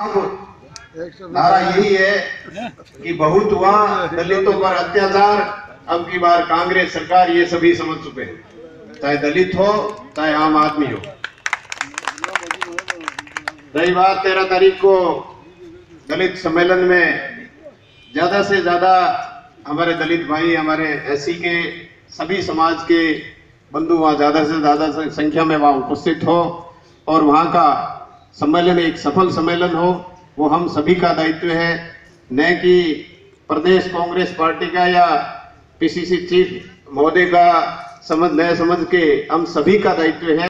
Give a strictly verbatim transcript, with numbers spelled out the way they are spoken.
नारा यही है कि बहुत हुआ दलितों पर अत्याचार, अब की बार कांग्रेस सरकार ये सभी समझ चुके हैं, चाहे दलित हो चाहे आम आदमी हो। रही बात तेरह तारीख को दलित सम्मेलन में, ज्यादा से ज्यादा हमारे दलित भाई, हमारे एससी के सभी समाज के बंधु वहां ज्यादा से ज्यादा संख्या में वहां उपस्थित हो और वहां का सम्मेलन एक सफल सम्मेलन हो, वो हम सभी का दायित्व है। न कि प्रदेश कांग्रेस पार्टी का या पीसीसी चीफ महोदय का समझ न समझ के, हम सभी का दायित्व है।